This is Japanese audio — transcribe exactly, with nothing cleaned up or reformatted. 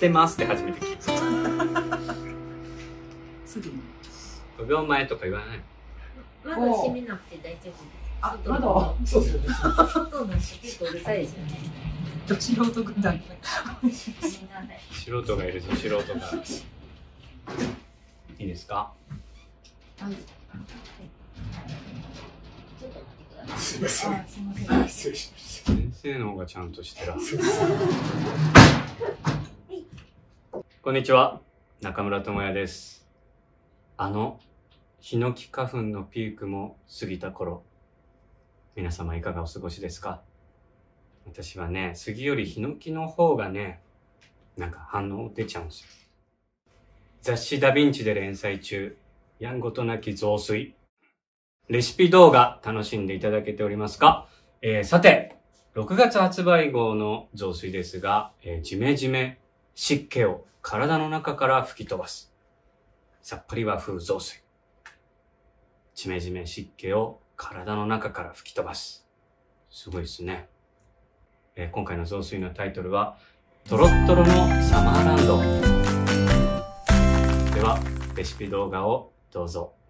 してますって初めて聞いた。 すぐに。 ごびょうまえとか言わない？ 窓閉めなくて大丈夫です。 あ、窓。そうですよね。 外の人結構うるさいですよね。 素人軍団。 素人がいるぞ、素人が。いいですか？ はい。 すみません。すみません。失礼しました。 先生の方がちゃんとしてら。こんにちは、中村智也です。あのヒノキ花粉のピークも過ぎた頃、皆様いかがお過ごしですか？私はね、杉よりヒノキの方がね、なんか反応出ちゃうんですよ。雑誌ダヴィンチで連載中、やんごとなき雑炊。レシピ動画楽しんでいただけておりますか？えー、さて、ろくがつ発売号の雑炊ですが、えー、ジメジメ湿気を体の中から吹き飛ばす。さっぱり和風雑炊。ジメジメ湿気を体の中から吹き飛ばす。すごいですね。えー、今回の雑炊のタイトルは、トロットロのサマーランド。では、レシピ動画をどうぞ。